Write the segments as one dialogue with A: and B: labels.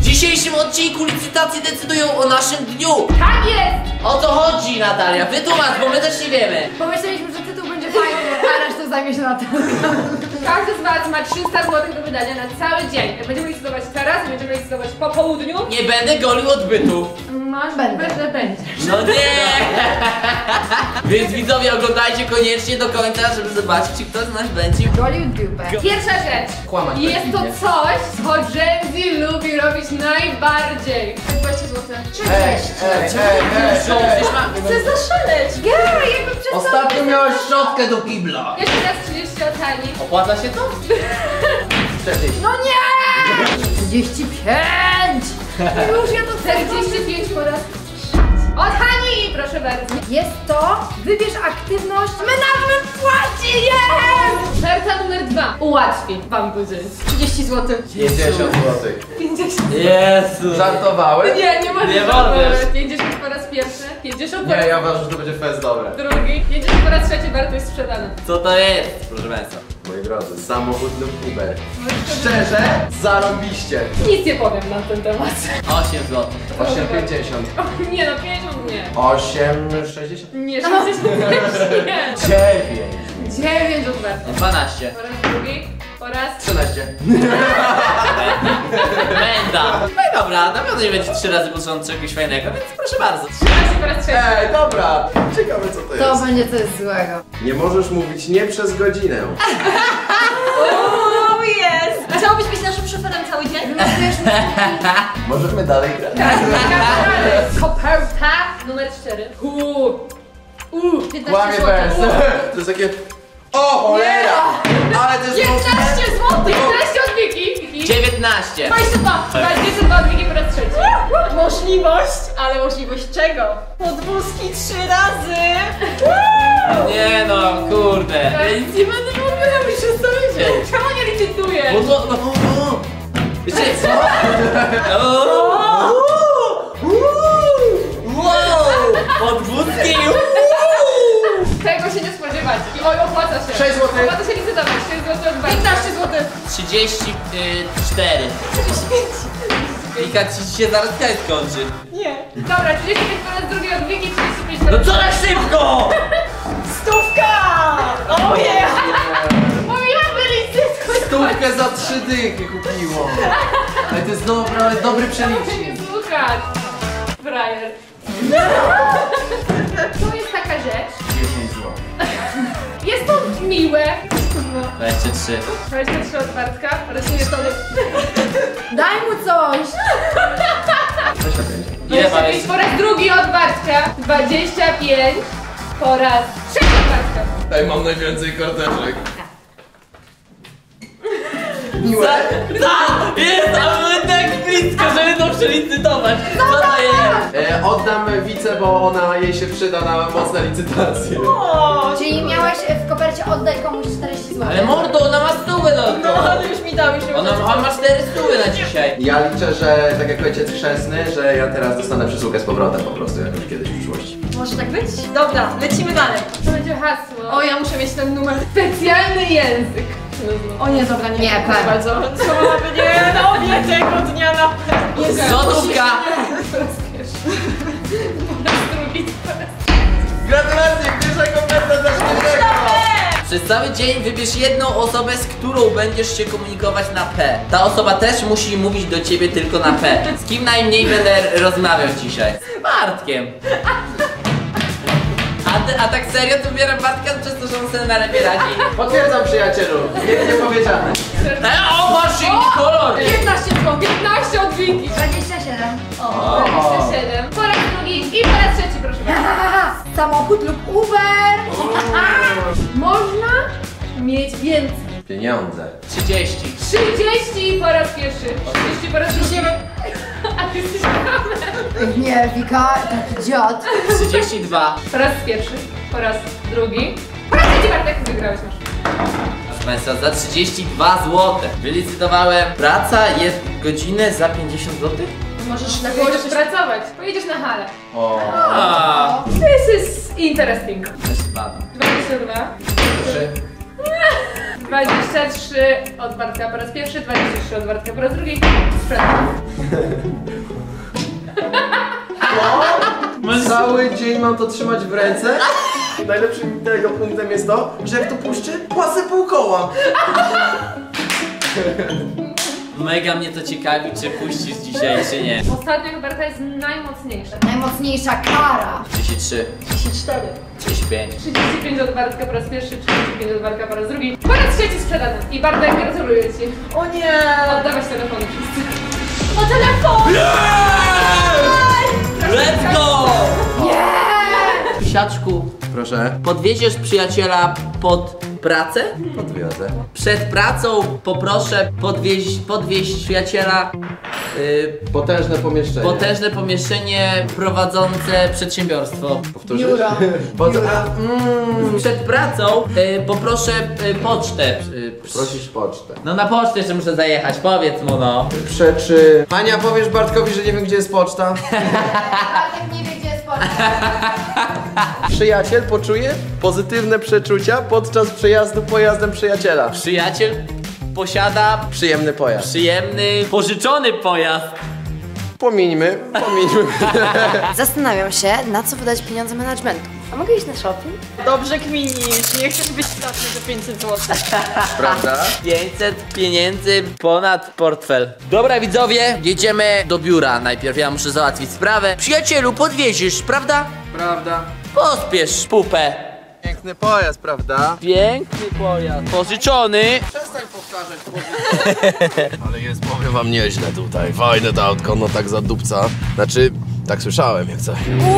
A: dzisiejszym odcinku licytacje decydują o naszym dniu.
B: Tak jest!
A: O co chodzi, Natalia? Wytłumacz, bo my też nie wiemy.
B: Pomyśleliśmy, że tytuł będzie fajny, a resztę zajmie się na tym. Każdy z was ma 300 zł do wydania na cały dzień. Jak będziemy licytować teraz, będziemy licytować po południu.
A: Nie będę golił odbytu.
B: Masz
C: Będę.
B: że będziesz.
A: No nie! Więc widzowie, oglądajcie koniecznie do końca, żeby zobaczyć, czy ktoś z nas będzie.
C: Golił dupę.
B: Pierwsza rzecz.
A: Kłamać
B: Jest to
A: perfidnie.
B: coś, co Gen Z lubi robić najbardziej. 20 zł.
A: Przecież mam.
B: Chcę zaszaleć. Ja, jakby przestał.
D: Ostatnio miałeś szczotkę do kibla.
B: Jeszcze raz 30 od Hani.
A: Opłaca się to?
D: 40.
B: No nie!
C: 35!
B: Już ja to 45 po raz. Od Hani! Proszę bardzo.
C: Jest to, wybierz aktywność, menadżment płaci, jest!
B: Karta numer 2. Ułatwi wam budzić. 30 zł.
D: 50 zł.
B: 50.
A: Jezu.
D: Żartowałem?
B: Nie możesz.
A: Nie możesz.
B: 50 po raz pierwszy. 50 po
D: Nie,
B: raz
D: ja uważam, że to będzie fest dobre.
B: drugi. 50 po raz trzeci. Warto jest sprzedane.
A: Co to jest, proszę państwa?
D: Moi drodzy, samochód lub Uber. Szczerze, zarobiście.
B: Nic nie powiem na ten temat.
A: 8 zł.
D: 8,50.
B: O, nie no, 50 nie.
D: 8,60.
B: Nie, 60 nie.
D: 9.
B: 9 odwarto.
A: 12.
B: Po raz drugi. Po raz
D: 13.
A: Menda. No i dobra, na pewno nie będzie 3 razy początku czegoś fajnego, więc proszę bardzo.
B: 13 po raz trzeci.
D: Ej, dobra. Ciekawe co to
C: To
D: jest.
C: będzie coś złego.
D: Nie możesz mówić nie przez godzinę.
E: O, jest! Chciałbyś być naszym szoferem cały dzień?
D: Możemy dalej grać.
B: Koperta numer 4. 15
D: Kłamie
B: zł.
D: bez. To jest takie... O cholera! Ale to jest
B: 15 zł! 15 od Wiki!
A: 19.
B: 22! 22 od Wiki po raz trzeci.
E: Możliwość, ale możliwość czego? Podwózki 3 razy!
A: Nie no, kurde. Ja nic nie będę mówił, przez cały dzień.
B: Czemu nie licytujesz?
A: Bo to, no. Wiecie co? Wow! Podwódki!
B: Tego się nie spodziewać. I oj, opłaca się.
D: 6 zł.
B: Opłaca się licytować. 6 zł od 15 zł.
A: 34. Wika, ci się zaraz kaj skończy.
E: Nie.
B: Dobra, 35 po raz drugi od Wiki, 35 po
A: No
B: raz
A: co tak szybko!
E: Stówka! O yeah!
B: Mówiłam, by licytować.
D: Stówkę za 3 dychy kupiło. Ale to jest dobry
B: Nie
D: przelicznik.
B: słuchać. Frajer. To jest taka rzecz.
D: 10 zł.
B: Jest to miłe.
A: 23.
B: 23 od Bartka. Rośnie to.
C: Daj mu coś!
D: 25.
A: Ile
B: 25 po raz drugi od Bartka. 25 po raz trzeci od Bartka.
D: Ej, mam najwięcej karteczek. Miłe.
A: Jest, ale tak blisko, żeby to przelicytować. Co to jest?
D: Oddam Wicę, bo ona jej się przyda na mocne licytacje.
E: O,
C: Czyli miałeś w kopercie oddaj komuś 40 zł.
A: Ale mordo, ona ma 100
E: no,
A: dodatkowo.
E: ale już mi dał, już mi
A: Ona ma 400 na dzisiaj.
D: Ja liczę, że tak jak ojciec chrzestny, że ja teraz dostanę przysługę z powrotem po prostu, jak już kiedyś w przyszłości.
E: Może tak być? Dobra, lecimy dalej.
B: To będzie hasło.
E: O, ja muszę mieć ten numer.
B: Specjalny język.
E: O nie, dobra, nie.
C: Nie,
E: proszę
C: pewnie.
E: bardzo. Co aby nie robię tego dnia na pewno.
A: Złotówka!
B: Po raz pierwszy. Po raz drugi.
D: Gratulacje, pierwsza koperta za świeżego!
A: Przez cały dzień wybierz jedną osobę, z którą będziesz się komunikować na P. Ta osoba też musi mówić do ciebie tylko na P. Z kim najmniej będę rozmawiał dzisiaj? Z Bartkiem. A tak serio to wybieram Bartka przez to, że on sobie najlepiej radzi.
D: Potwierdzam, przyjacielu, pięknie powiedziane.
A: O, masz inny kolor!
B: 15 zł. 15 od Wiki.
C: 27.
B: O, 27. Po raz drugi i po raz trzeci, proszę bardzo.
C: Samochód lub Uber!
B: Można mieć więcej.
D: Pieniądze.
A: 30.
B: 30 po raz pierwszy. 30 po raz drugi. A ty jesteś kamerą.
C: Nie, Wika, taki dziad.
A: 32.
B: Po raz pierwszy. Po raz drugi. Po raz trzeci, Bartek, wygrałeś już.
A: Proszę Państwa, za 32 zł. Wylicytowałem. Praca jest godzinę za 50 zł?
E: Możesz na
B: Możesz pracować. Pojedziesz na halę.
D: O.
A: A.
B: This is interesting.
A: Też spadł.
B: 22.
D: 3.
B: 23 od Bartka po raz pierwszy, 23 od Bartka po raz drugi. Sprzedam.
D: Cały dzień mam to trzymać w ręce. Najlepszym tego punktem jest to, że jak to puszczę, płacę pół koła.
A: Mega mnie to ciekawi, czy puścisz dzisiaj, czy nie.
B: Ostatnia koperta jest najmocniejsza.
C: Najmocniejsza kara.
A: 33,
B: 34.
A: 35.
B: 35 od Bartka po raz pierwszy, 35 od Bartka po raz drugi. Po raz trzeci sprzedany. I Bartek, gratuluję ci.
E: O nie!
B: Oddawać telefony wszyscy. O telefon!
A: Let's go!
C: Nie!
A: Pisiaczku,
D: Proszę.
A: podwieziesz przyjaciela pod pracę?
D: Podwiozę.
A: Przed pracą poproszę podwieźć przyjaciela
D: Potężne pomieszczenie.
A: potężne pomieszczenie prowadzące przedsiębiorstwo.
D: Powtórzysz?
C: Biuro.
A: Przed pracą poproszę pocztę.
D: Prosisz pocztę.
A: No na pocztę jeszcze muszę zajechać, powiedz mu no.
D: Przeczy... Ania, powiesz Bartkowi, że nie wiem, gdzie jest poczta?
C: Bartek nie wie, gdzie jest poczta.
D: Przyjaciel poczuje pozytywne przeczucia podczas przejazdu pojazdem przyjaciela.
A: Przyjaciel posiada
D: Przyjemny pojazd.
A: przyjemny, pożyczony pojazd.
D: Pomińmy.
C: Zastanawiam się, na co wydać pieniądze managementu. A mogę iść na shopping?
E: Dobrze kminisz, nie chcesz być stratny za 500 zł.
D: Prawda?
A: 500 pieniędzy ponad portfel. Dobra widzowie, jedziemy do biura. Najpierw ja muszę załatwić sprawę. Przyjacielu, podwieziesz, prawda?
D: Prawda.
A: Pospiesz pupę.
D: Piękny pojazd, prawda?
A: Piękny pojazd. Pożyczony.
D: Przestań powtarzać. Ale jest, powiem wam, nieźle tutaj. Fajne to autko, no tak za dupca. Znaczy, tak słyszałem, jak coś.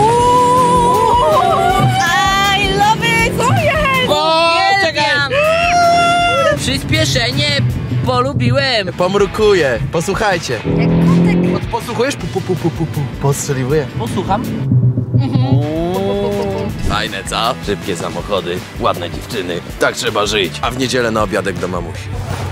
E: I love it!
A: Poczekaj. Przyspieszenie polubiłem.
D: Pomrukuję. Posłuchajcie. Posłuchujesz? Postrzeliwuję.
A: Posłucham.
D: Fajne, co? Szybkie samochody, ładne dziewczyny. Tak trzeba żyć. A w niedzielę na obiadek do mamusi.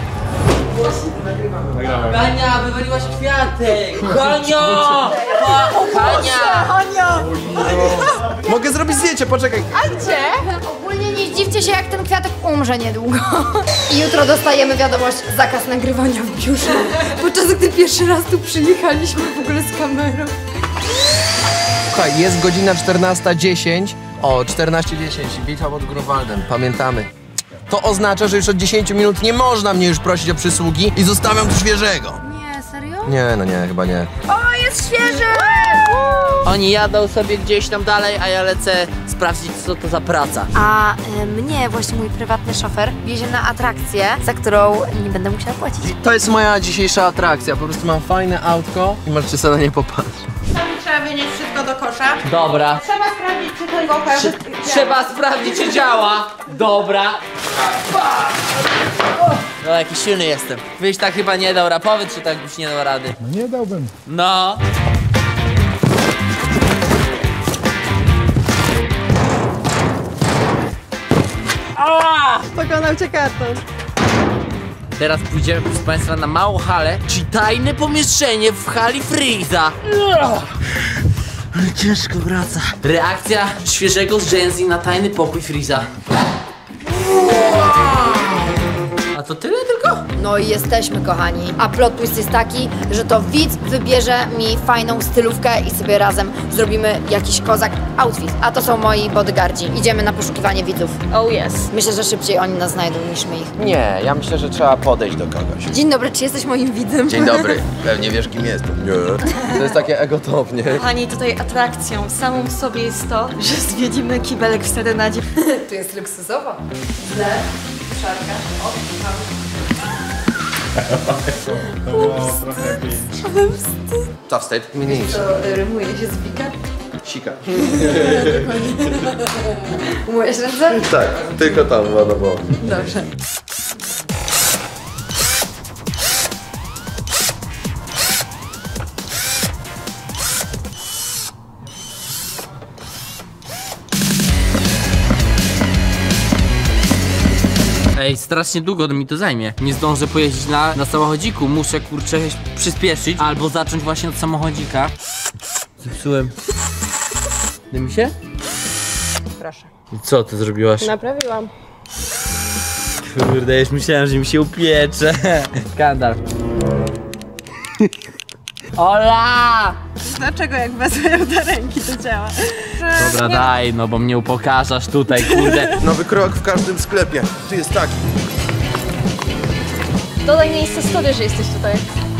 A: Hania, wywaliłaś kwiatek. Hania! Hania!
D: Mogę zrobić zdjęcie, poczekaj.
C: Ogólnie nie zdziwcie się, jak ten kwiatek umrze niedługo. I jutro dostajemy wiadomość, zakaz nagrywania w biurze. Podczas gdy pierwszy raz tu przyjechaliśmy w ogóle z kamerą.
D: Słuchaj, jest godzina 14:10. O, 14:10. Witam pod Grunwaldem. Pamiętamy. To oznacza, że już od 10 minut nie można mnie już prosić o przysługi i zostawiam tu świeżego.
C: Nie, serio?
D: Nie, no nie, chyba nie.
C: O, jest świeży!
A: Oni jadą sobie gdzieś tam dalej, a ja lecę sprawdzić, co to za praca.
C: A mnie właśnie mój prywatny szofer wiezie na atrakcję, za którą nie będę musiała płacić.
D: To jest moja dzisiejsza atrakcja. Po prostu mam fajne autko i możecie sobie na nie popatrzeć.
E: Trzeba wynieść wszystko do kosza.
A: Dobra.
E: Trzeba sprawdzić, czy ten gofer
A: Trzeba sprawdzić, czy działa. Dobra. No, jaki silny jestem. Wyś tak chyba nie dał rapowy, czy tak byś nie dał rady?
F: No nie dałbym.
A: No. Ała!
E: pokonał cię karton.
A: Teraz pójdziemy, proszę Państwa, na małą halę, czyli tajne pomieszczenie w hali Freeza. Ale ciężko wraca. Reakcja świeżego z Gen Z na tajny pokój Freeza. A to tyle tylko?
C: No i jesteśmy, kochani. A plot twist jest taki, że to widz wybierze mi fajną stylówkę i sobie razem zrobimy jakiś kozak outfit. A to są moi bodyguardzi. Idziemy na poszukiwanie widzów.
E: Oh yes.
C: Myślę, że szybciej oni nas znajdą niż my ich.
D: Nie, ja myślę, że trzeba podejść do kogoś.
C: Dzień dobry, czy jesteś moim widzem?
D: Dzień dobry. Pewnie wiesz, kim jestem. Nie. To jest takie egotop, nie?
E: Kochani, tutaj atrakcją samą w sobie jest to, że zwiedzimy kibelek w serenadzie.
C: Tu jest luksusowo. Źle. Szarka. O,
D: Co wstyd? Mniejszy.
C: to rymuje się z Wika.
D: Sika.
C: Umyjesz ręce?
D: Tak, tylko tam, no bo.
C: Dobrze.
A: Ej, strasznie długo mi to zajmie. Nie zdążę pojeździć na samochodziku. Muszę, kurczę, przyspieszyć albo zacząć właśnie od samochodzika. Zepsułem. Dymi się?
E: Proszę.
A: I co ty zrobiłaś?
E: Naprawiłam.
A: Kurde, już myślałem, że mi się upiecze. Skandal. Ola!
E: Dlaczego jak wezmę do ręki to działa?
A: Dobra, daj, no bo mnie upokarzasz tutaj, kurde.
D: Nowy krok w każdym sklepie. Tu jest taki.
E: Dodaj na Insta story, że jesteś tutaj.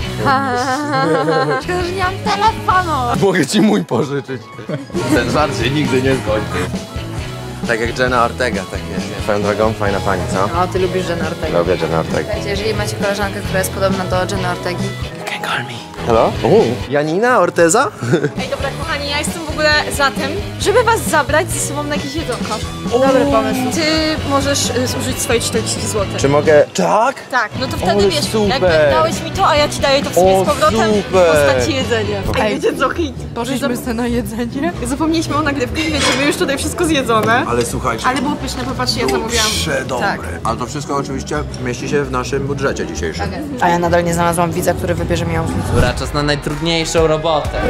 C: Już nie mam telefonu.
D: Mogę ci mój pożyczyć. Ten żart się nigdy nie skończy. Tak jak Jenna Ortega, tak nie. Swoją drogą, fajna pani, co?
C: No, ty lubisz Jenna Ortega.
D: Lubię Jenna Ortega.
C: Jeżeli macie koleżankę, która jest podobna do Jenny Ortegi,
D: Hello? Janina Orteza?
E: Ej, dobra, kochani, ja jestem w ogóle za tym, żeby was zabrać ze sobą na jakieś jedzonko.
C: dobry pomysł.
E: Ty możesz zużyć swoje 40 zł.
D: Czy mogę... Tak?
E: Tak, no to wtedy
D: Ale
E: wiesz,
D: super.
E: jakby dałeś mi to, a ja ci daję to w sumie
D: O,
E: z powrotem w
D: super.
E: postaci jedzenia. Ej, wiecie co,
C: poszliśmy sobie na jedzenie.
E: zapomnieliśmy o nagrywkę i wiecie, my już tutaj wszystko zjedzone.
D: Ale słuchajcie,
E: Ale było pyszne, popatrzcie, ja zamówiłam.
D: przedobre.
E: Tak.
D: Ale to wszystko oczywiście mieści się w naszym budżecie dzisiejszym.
C: A ja nadal nie znalazłam widza, który wybierze mi outfit.
A: Dobra, czas na najtrudniejszą robotę.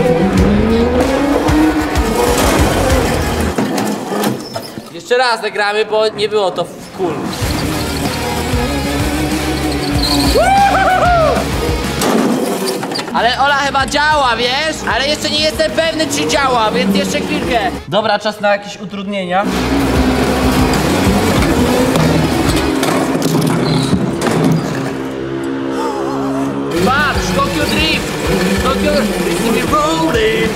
A: Jeszcze raz zagramy, bo nie było to cool. Ale Ola chyba działa, wiesz? Ale jeszcze nie jestem pewny, czy działa, więc jeszcze chwilkę. Dobra, czas na jakieś utrudnienia. Patrz, Tokyo Drift! Tokyo Drift! Rolling!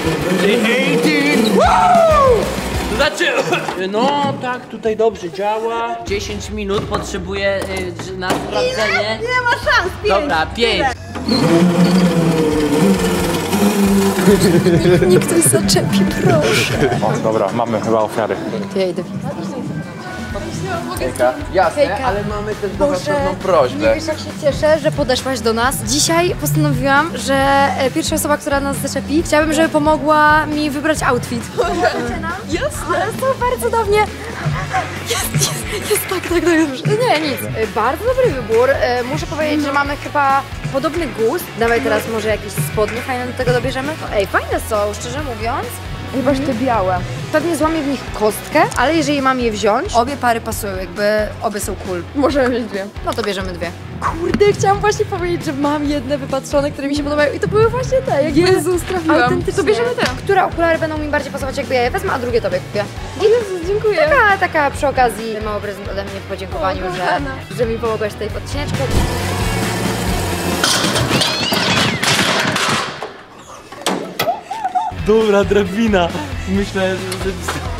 A: Znaczy, no tak, tutaj dobrze działa. 10 minut potrzebuję na sprawdzenie.
E: Nie ma szans, 5.
A: Dobra, 5.
C: Niech ktoś zaczepi, proszę.
F: O, dobra, mamy chyba ofiary.
C: To ja idę.
D: Jasne,
C: Hejka.
D: ale mamy też do was
C: Boże,
D: pewną
C: nie
D: prośbę.
C: wiesz jak się cieszę, że podeszłaś do nas. Dzisiaj postanowiłam, że pierwsza osoba, która nas zaczepi, chciałabym, żeby pomogła mi wybrać outfit. Pomożecie nam? Jasne. Ale super, cudownie. Jest tak, dobrze. Nie, nic. Bardzo dobry wybór. Muszę powiedzieć, że mamy chyba podobny gust. Dawaj teraz może jakieś spodnie fajne do tego dobierzemy. Ej, fajne są, szczerze mówiąc. Chyba te białe. Pewnie złamię w nich kostkę, ale jeżeli mam je wziąć, obie pary pasują, jakby obie są cool.
B: Możemy wziąć dwie.
C: No to bierzemy dwie. Kurde, chciałam właśnie powiedzieć, że mam jedne wypatrzone, które mi się podobają i to były właśnie te. Jakby
B: Jezus, trafiłam.
C: autentycznie.
B: To bierzemy te.
C: Które okulary będą mi bardziej pasować, jakby ja je wezmę, a drugie tobie kupię.
B: Jezus, dziękuję.
C: Taka przy okazji mały prezent ode mnie w podziękowaniu,
B: O, kochana.
C: że mi pomogłaś tutaj w odcineczku.
A: Dobra, drabina. Myślę, że...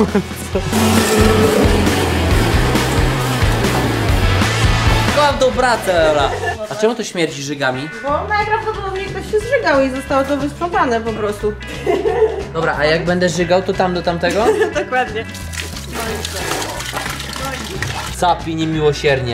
A: Kocham tą pracę, Ola. A czemu to śmierdzi żygami?
G: Bo najprawdopodobniej ktoś się zżygał i zostało to wysprzątane po prostu.
A: Dobra, a jak będę żygał, to tam do tamtego?
G: Dokładnie.
A: Capi niemiłosiernie.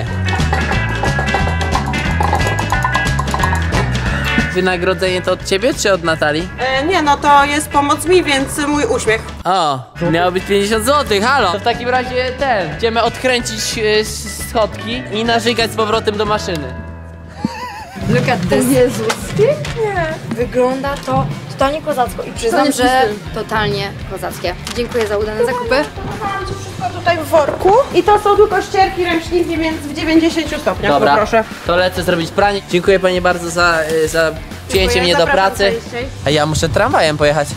A: Wynagrodzenie to od ciebie, czy od Natalii?
G: Nie, no to jest pomoc mi, więc mój uśmiech.
A: O, miało być 50 zł, halo! To w takim razie będziemy odkręcić schodki i narzygać z powrotem do maszyny.
C: Look at this. Jezus, pięknie. Wygląda to totalnie kozacko i przyznam, że totalnie kozackie. Dziękuję za udane zakupy.
G: Mam ci wszystko tutaj w worku i to są tylko ścierki, ręczniki, więc w 90 stopniach
A: Dobra,
G: poproszę.
A: to lecę zrobić pranie. Dziękuję pani bardzo za przyjęcie mnie do
G: Zapraszam
A: pracy.
G: częściej.
A: A ja muszę tramwajem pojechać.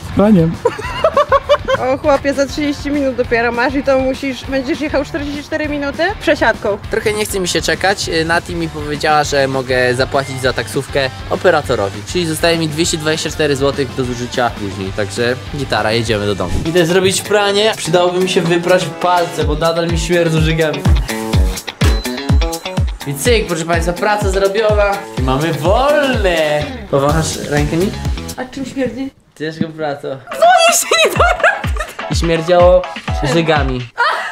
G: O chłopie, za 30 minut dopiero masz i to będziesz jechał 44 minuty przesiadką.
A: Trochę nie chce mi się czekać. Nati mi powiedziała, że mogę zapłacić za taksówkę operatorowi. Czyli zostaje mi 224 zł do zużycia później. Także gitara, jedziemy do domu. Idę zrobić pranie. Przydałoby mi się wyprać palce, bo nadal mi śmierdzą żygami. I cyk, proszę państwa, praca zrobiona. I mamy wolne. Powąchasz rękę mi?
G: A czym śmierdzi?
A: Ciężką pracą. Co jeszcze nie dobra? I śmierdziało żygami.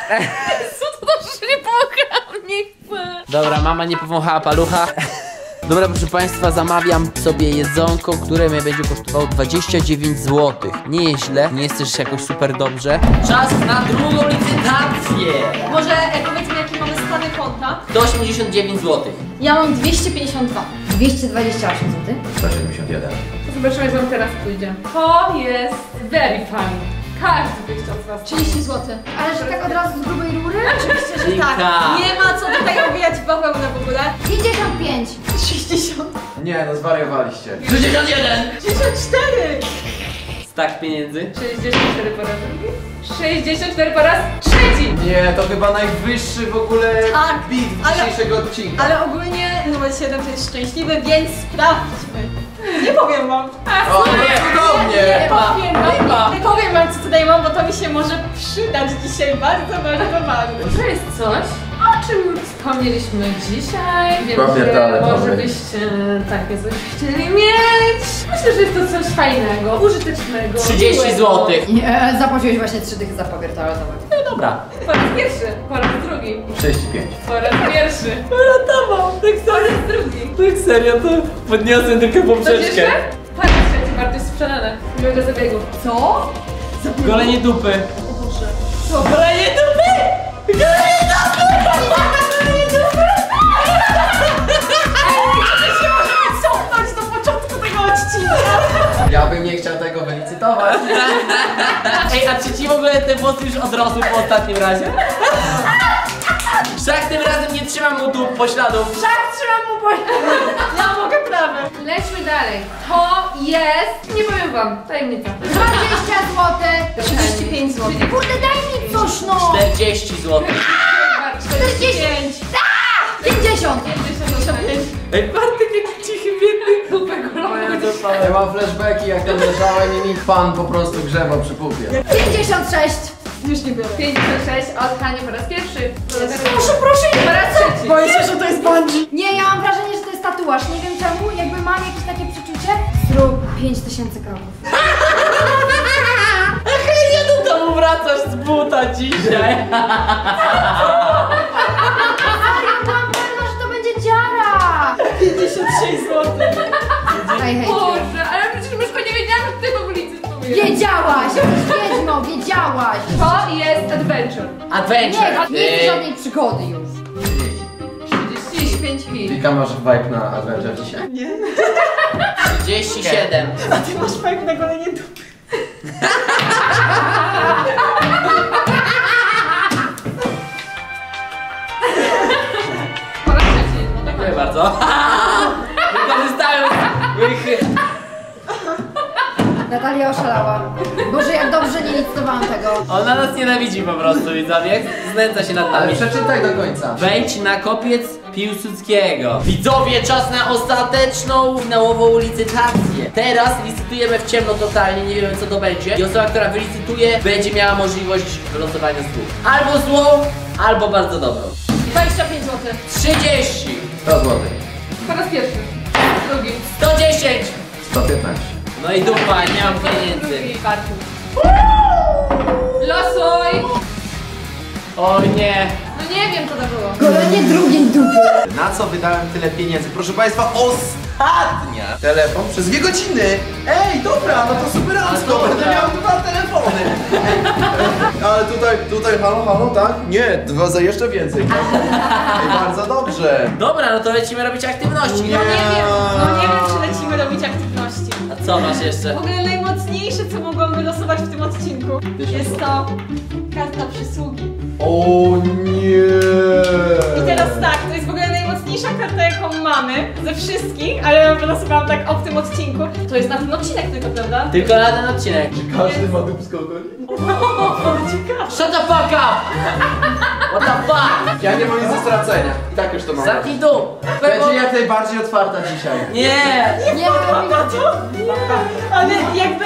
B: Nie pomogłam, nie chcę.
A: Dobra, mama nie powąchała palucha. Dobra, proszę państwa, zamawiam sobie jedzonko, które mnie będzie kosztowało 29 zł. Nie jest źle, nie jest też jakoś super dobrze. Czas na drugą licytację.
E: Może powiedzmy, jaki mamy stany konta?
A: 189 zł.
E: Ja mam 252.
C: 228 zł.
D: 171.
B: Zobaczymy, jak wam teraz pójdzie. To jest very fun. Każdy by chciał z was.
C: 30 zł. Ale że tak od razu z grubej rury?
E: Oczywiście, że
A: Wika.
E: tak. Nie ma co tutaj obijać bawełnę w ogóle.
C: 55.
E: 60.
D: Nie, no zwariowaliście.
A: 61!
E: 64.
A: Stak pieniędzy.
B: 64 po raz drugi. 64 po raz trzeci.
D: Nie, to chyba najwyższy w ogóle
E: Tak,
D: beat
E: ale-
D: dzisiejszego odcinka.
E: Ale ogólnie numer 7 to jest szczęśliwy, więc sprawdźmy. Nie powiem wam.
D: O, nie, cudownie!
E: Nie powiem wam.
A: Nie ma.
E: Nie powiem wam, co tutaj mam, bo to mi się może przydać dzisiaj bardzo, bardzo, bardzo.
B: To jest coś, o czym wspomnieliśmy dzisiaj. Wiem,
D: Pamiętamy,
B: że może
D: dobry.
B: byście takie coś chcieli mieć. Myślę, że jest to coś fajnego, użytecznego.
A: 30
B: miłego.
A: zł.
C: Nie, zapłaciłeś właśnie 3 dychy za papier toaletowy.
A: No dobra.
B: Po raz pierwszy, po raz drugi,
D: 65.
B: po raz pierwszy. Uratował. Tak po raz drugi.
A: Tak serio, to podniosłem tylko
B: Coś jeszcze? Po raz trzeci, wartość sprzedane. Miłego zabiegu. Co?
A: Golenie dupy.
B: Co? Kolejne dupy! Kolejne dupy!
E: się możemy cofnąć do początku tego odcinka.
D: Ja bym nie chciał tego wylicytować.
A: Ej, a czy ci w ogóle te włosy już odrosły po ostatnim razie? Wszak tym razem nie trzymam mu tu pośladów.
B: Tak, trzymam mu po...
E: Ja mogę prawe.
B: Lećmy dalej. To jest... Nie powiem wam, tajemnica.
C: 20 zł.
E: 35 zł.
C: Kurde, daj mi coś no.
A: 40 zł.
B: 45.
C: 50.
B: 55.
A: Ej, Bartek jaki cichy, biedny.
B: Dupę golową.
D: Ja mam flashbacki, jak tam leżałem i mi pan po prostu grzebał przy pupie.
C: 56.
E: Już nie biorę.
B: 56 od Hani po raz pierwszy.
C: Proszę,
B: Po raz trzeci.
E: Boję się, że to jest bungee.
C: Nie, ja mam wrażenie, że to jest tatuaż. Nie wiem czemu, jakby mam jakieś takie przeczucie. Zrób 5000 kroków.
A: Nie do domu wracasz z buta dzisiaj.
C: Byłam pewna, że to będzie dziara.
E: 56 zł.
C: Hej, hej.
B: Boże, ale przecież myszko nie wiedziałam, że ty w ogóle coś powiesz.
C: Wiedziałaś, wiedźmo, wiedziałaś.
B: To jest adventure.
A: Adventure.
C: Nie jest żadnej przygody już.
B: 35 chwil.
D: Wika, masz vibe na Adventure dzisiaj?
E: Nie.
A: 37.
E: A ty masz fajne na golenie dupy.
B: Po raz trzeci. No to
A: Dziękuję bardzo. Wykorzystałem moich...
C: Natalia oszalała. Boże, jak dobrze nie licytowałam tego.
A: Ona nas nienawidzi po prostu, widzowie. Znęca się nad
D: Ale
A: nami.
D: przeczytaj do końca.
A: Wejdź na kopiec Piłsudskiego. Widzowie, czas na ostateczną finałową licytację. Teraz licytujemy w ciemno totalnie, nie wiemy co to będzie. I osoba, która wylicytuje, będzie miała możliwość wylosowania słów. Albo złą, albo bardzo dobrą.
B: 25 zł.
A: 30,
D: 100 zł.
B: Po raz pierwszy. Drugi.
A: 110.
D: 115.
A: No i dupa, nie mam pieniędzy.
B: Drugi. Czwarty. Losuj!
A: O nie.
B: No nie wiem co to było.
C: Golenie drugiej dupy.
F: Na co wydałem tyle pieniędzy? Proszę Państwa, ostatnia!
D: Telefon przez 2 godziny.
F: Ej, dobra, no to super
A: Ale
F: auto,
A: dobra.
F: będę miał 2 telefony. Ale tutaj, halo, tak? Nie, 2 za jeszcze więcej. Ej, bardzo dobrze.
A: Dobra, no to lecimy robić aktywności.
F: Nie.
E: No nie wiem, czy lecimy robić aktywności.
A: A co masz jeszcze?
E: W ogóle najmocniejsze, co mogłam wylosować w tym odcinku, jest to karta przysługi.
F: O nie.
E: I teraz tak, to jest w ogóle najmocniejsza karta, jaką mamy ze wszystkich, ale ja wylosowałam tak w tym odcinku. To jest na ten odcinek tylko, prawda?
A: Tylko na ten odcinek.
F: Każdy ma dupską goli.
E: Ciekawe.
A: Shut the fuck up! What the fuck?
F: Ja nie mam nic do stracenia. I tak już to mam.
A: Zamknij dół!
F: Będzie jak najbardziej otwarta dzisiaj.
A: Nie!
C: Nie mam.
E: Na to? Ale jakby...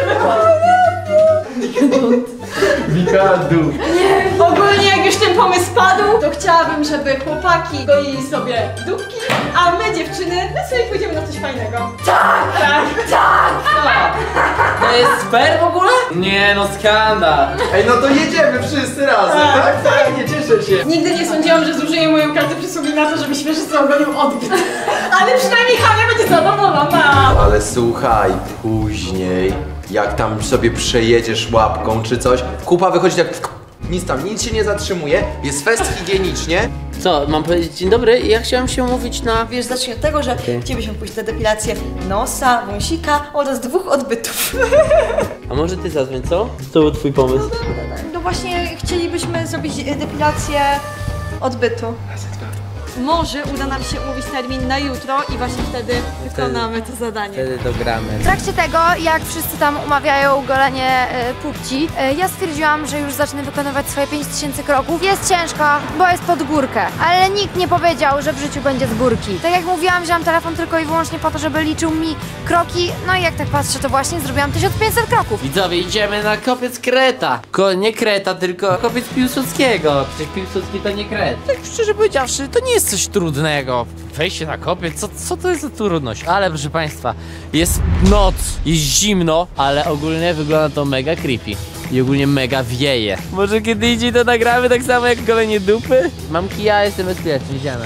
F: Wika, dup.
E: Ogólnie jak już ten pomysł padł, to chciałabym, żeby chłopaki goili sobie dupki, a my dziewczyny, my sobie pójdziemy na coś fajnego. Tak! Tak!
A: To jest sper w ogóle? Nie no, skandal.
F: Ej, no to jedziemy wszyscy razem, tak? Fajnie, cieszę się.
E: Nigdy nie sądziłam, że zużyję moją kartę przysługi na to, żeby świeżysty ogolił odbyt. Ale przynajmniej Hania będzie zadowolona.
F: Ale słuchaj, później, jak tam sobie przejedziesz łapką czy coś, kupa wychodzi tak
D: nic się nie zatrzymuje, jest fest higienicznie.
A: Co, mam powiedzieć dzień dobry? Ja chciałem się umówić na...
E: Wiesz, zacznij od tego, że chcielibyśmy pójść na depilację nosa, wąsika oraz 2 odbytów.
A: A może ty zadzwoń, co? To był twój pomysł.
E: No właśnie chcielibyśmy zrobić depilację odbytu. Może uda nam się umówić termin na jutro i właśnie wtedy wykonamy to zadanie.
A: Wtedy dogramy.
C: W trakcie tego, jak wszyscy tam umawiają golenie pupci, ja stwierdziłam, że już zacznę wykonywać swoje 5000 kroków. Jest ciężko, bo jest pod górkę, ale nikt nie powiedział, że w życiu będzie z górki. Tak jak mówiłam, wziąłam telefon tylko i wyłącznie po to, żeby liczył mi kroki, no i jak tak patrzę, to właśnie zrobiłam 1500 kroków.
A: Widzowie, idziemy na kopiec Kreta. Nie Kreta, tylko kopiec Piłsudskiego. Przecież Piłsudski to nie Kret. Tak szczerze powiedziawszy, to nie jest coś trudnego. Wejście na kopiec, co to jest za trudność? Ale proszę państwa, jest noc, jest zimno, ale ogólnie wygląda to mega creepy. I ogólnie mega wieje. Może kiedy indziej to nagramy tak samo jak golenie dupy? Mam kija, jestem bezpieczny, idziemy.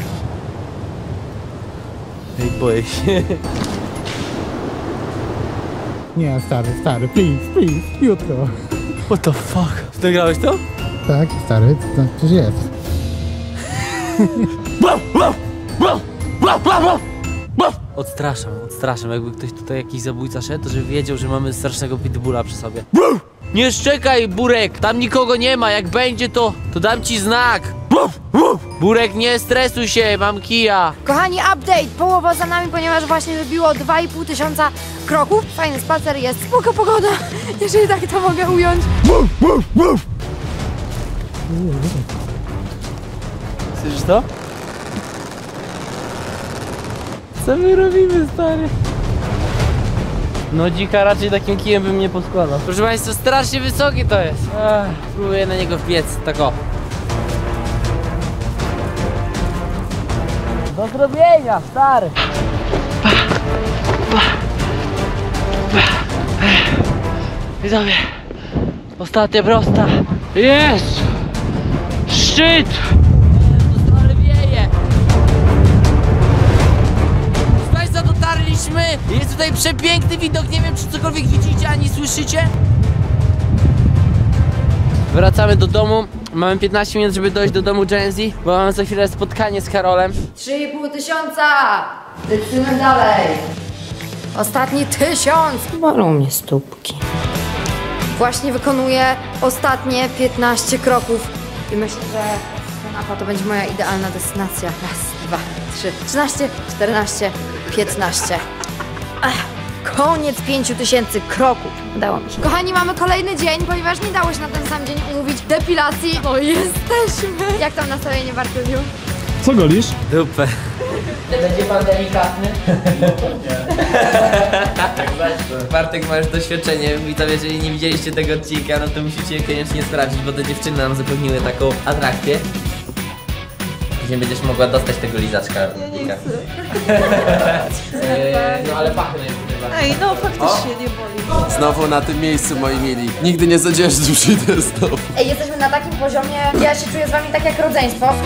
A: Ej, boję się.
H: Nie, stary, please, jutro.
A: What the fuck? Nagrałeś to?
H: Tak, stary, to przecież jest.
A: Odstraszam, jakby ktoś tutaj jakiś zabójca szedł, to żeby wiedział, że mamy strasznego pitbulla przy sobie. Nie szczekaj, Burek, tam nikogo nie ma, jak będzie to dam ci znak. Burek, nie stresuj się, mam kija.
C: Kochani, update! Połowa za nami, ponieważ właśnie wybiło 2500 kroków. Fajny spacer jest, spoko pogoda, jeżeli tak to mogę ująć.
A: Słyszysz to? Co my robimy, stary? No dzika raczej takim kijem bym nie poskładał. Proszę państwa, strasznie wysoki to jest. Spróbuję na niego wbiec, tak o. Do zrobienia, stary. Widzowie, ostatnia prosta. Jest! Szczyt! Ale wieje. Proszę państwa, dotarliśmy. Jest tutaj przepiękny widok. Nie wiem, czy cokolwiek widzicie, ani słyszycie. Wracamy do domu. Mamy 15 minut, żeby dojść do domu Gen Z, bo mamy za chwilę spotkanie z Karolem.
C: 3500! Lecimy dalej. Ostatni 1000! Bolą mnie stópki. Właśnie wykonuję ostatnie 15 kroków i myślę, że kanapa to będzie moja idealna destynacja. Raz, 2, 3, 13, 14, 15. Koniec 5000 kroków. Udało mi się. Kochani, mamy kolejny dzień, ponieważ nie dało się na ten sam dzień umówić depilacji. No jesteśmy. Jak tam nastawienie, Bartusiu?
H: Co golisz?
A: Dupę. Będzie pan delikatny? Bartek ma już doświadczenie. Widzowie, jeżeli nie widzieliście tego odcinka, no to musicie koniecznie sprawdzić, bo te dziewczyny nam zapewniły taką atrakcję. Później będziesz mogła dostać tego lizaczka. No ale pachy nie.
E: Ej, no faktycznie nie boli.
F: Znowu na tym miejscu, moi mili. Nigdy nie sądziłem, że tu przyjdę znowu.
C: Ej, jesteśmy na takim poziomie, ja się czuję z wami tak jak rodzeństwo.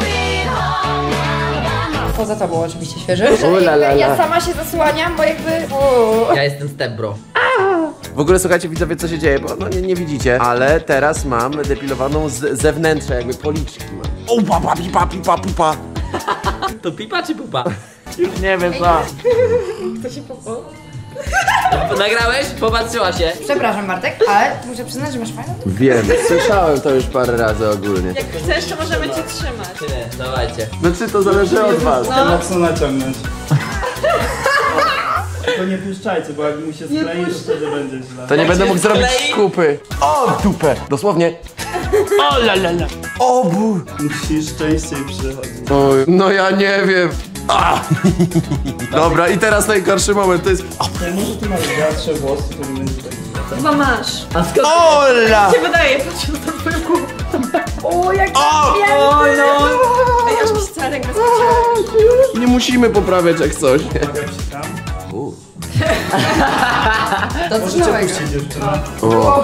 C: Poza tobą oczywiście świeży. Ja sama się zasłaniam, bo jakby...
A: Ja jestem stepbro.
F: W ogóle słuchajcie, widzowie, co się dzieje, bo no nie widzicie, ale teraz mam depilowaną z zewnętrza, jakby policzki mam. O, papa, pipa, pipa, pupa.
A: To pipa czy pupa? Już nie wiem co.
E: Kto się popał?
A: Nagrałeś? Popatrzyła się.
C: Przepraszam, Bartek, ale muszę przyznać, że masz fajną tu.
F: Wiem, słyszałem to już parę razy ogólnie.
E: Jak chcesz, to możemy cię trzymać.
A: Nie, dawajcie.
F: Znaczy to zależy od was.
I: Mocno naciągnąć. Tylko nie puszczajcie, bo jak mu się sklei, to wtedy będzie źle.
F: To nie będę mógł zrobić
A: sklei?
F: kupy. O, w dupę. Dosłownie.
A: O la la la.
F: O, bu.
I: Musisz częściej przychodzić.
F: Oj, no ja nie wiem. A! Dobra, i teraz najgorszy moment, to jest...
I: Nie, może ty masz wiatrze włosy, to nie będzie tak.
E: Chyba masz.
A: A skąd?
F: Ola!
E: Się wydaje, patrz na to twoją głowę.
C: O, jak
F: O!
E: Oj no. Ej, aż mi się cała ręka skoczyła.
F: Nie musimy poprawiać jak coś.
I: Uwaga, psikam.
C: to coś
I: Możecie
C: nowego.
I: puścić dziewczyna.
F: O.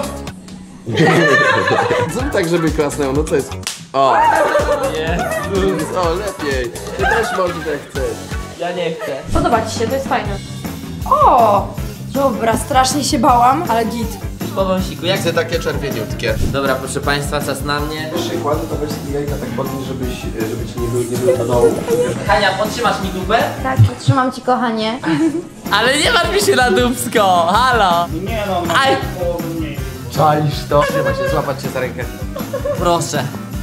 F: Zrób tak, żeby klasnęło, no co jest? O! Jezus. O, lepiej. Ty też możesz jak chcesz.
A: Ja nie chcę.
E: Podoba ci się, to jest fajne.
C: O! Dobra, strasznie się bałam, ale git.
A: po wąsiku, jak
F: Chcę takie czerwieniutkie.
A: Dobra, proszę państwa, czas na mnie.
F: Jeszcze kładę, to weź jajka tak podnieś, żeby ci nie były do dołu.
A: Hania, podtrzymasz mi dupę?
C: Tak, trzymam ci, kochanie.
A: Ale nie martw mi się na dupsko, halo!
I: Nie no, on ma
A: Aj.
I: połowę mniej.
D: Czaisz to? Trzeba się złapać cię za rękę.
A: Proszę.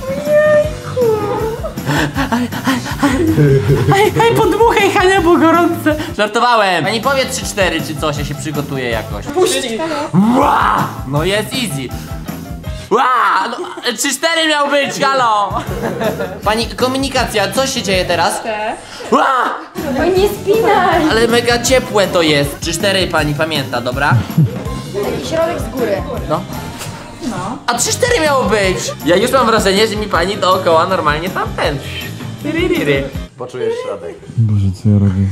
A: Hej, podmuchaj, Hania, bo gorące. Żartowałem. Pani powie 3-4 czy coś, ja się przygotuję jakoś.
E: Puści!
A: Ła! No jest easy. Ła! No, 3-4 miał być, halo! Pani, komunikacja, co się dzieje teraz? Ła!
C: Oj, nie spinaj!
A: Ale mega ciepłe to jest. 3-4 pani pamięta, dobra?
C: Taki środek z góry.
A: No. A 3-4 miało być! Ja już mam wrażenie, że mi pani dookoła normalnie tam ten.
F: Poczujesz środek.
H: Boże, co ja robię?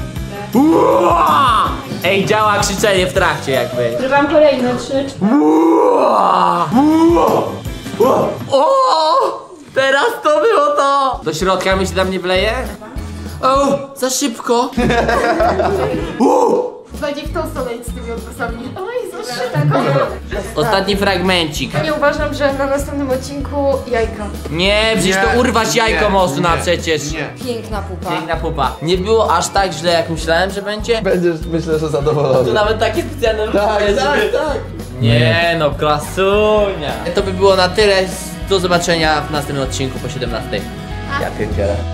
A: Ua! Ej, działa krzyczenie w trakcie jakby.
E: Wam kolejne 3, 4.
A: Ua! Ua! O! Teraz to było to! Do środka mi się tam nie wleje? O! Za szybko!
B: Bardziej w tą stronę idź z tymi odprosami. Oj, zawsze tak.
A: Ostatni fragmencik.
B: Nie uważam, że na następnym odcinku jajka.
A: Nie, przecież to urwać jajko można przecież.
C: Piękna pupa.
A: Piękna pupa. Nie było aż tak źle, jak myślałem, że będzie.
F: Będziesz, myślę, że zadowolony.
A: To nawet takie specjalne
F: Tak.
A: Nie no, klasunia. To by było na tyle. Do zobaczenia w następnym odcinku po 17.
F: Ja pierdzielę.